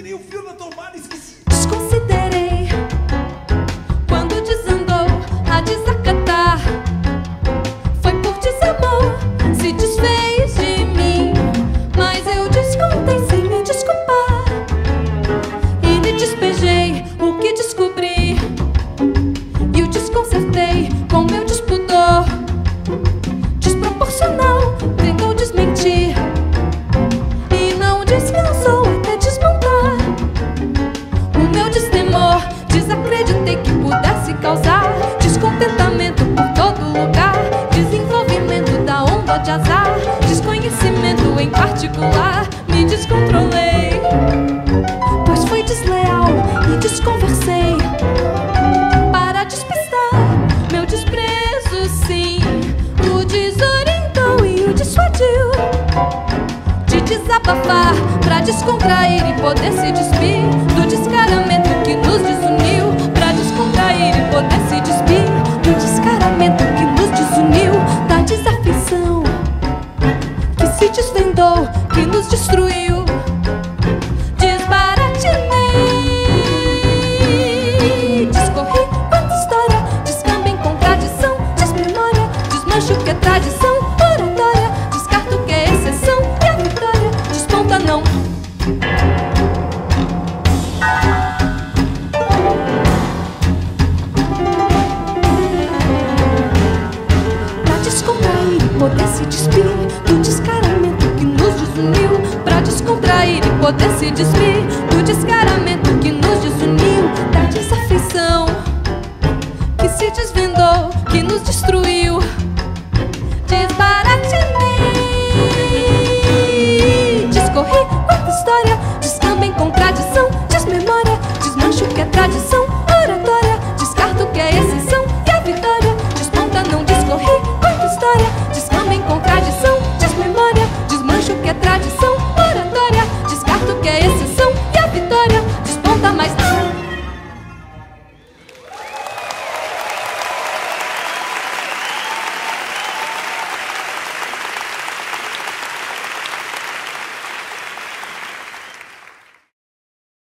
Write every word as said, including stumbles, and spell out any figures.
tirei o fio da tomada e esqueci. Desconsiderei quando desandou a desacatar. Foi por desamor, se desfez de mim, mas eu descontei sem me desculpar e lhe despejei o que descobri e o desconcertei com meu despudor desproporcional. Tentou desmentir e não descansou até desmontar o meu destemor. Desacreditei que pudesse causar descontentamento por todo lugar, desenvolvimento da onda de azar, desconhecimento em particular. Me descontrolei, pois fui desleal e desconversei para despistar meu desprezo, sim. O desorientou e o dissuadiu de desabafar pra descontrair e poder se despir do descaramento que nos desuniu. Pra descontrair e poder se despir do descaramento que nos desuniu. Da desafeição que se desvendou, que nos destruiu. Desbaratinei, discorri quanta história, descamba em contradição, desmemória, desmancho o que é tradição oratória, descarto o que é exceção e a vitória desponta não. Pra descontrair e poder se despir do descaramento que nos desuniu. Pra descontrair e poder se despir do descaramento que nos desuniu. Da desafeição que se desvendou, que nos destruiu.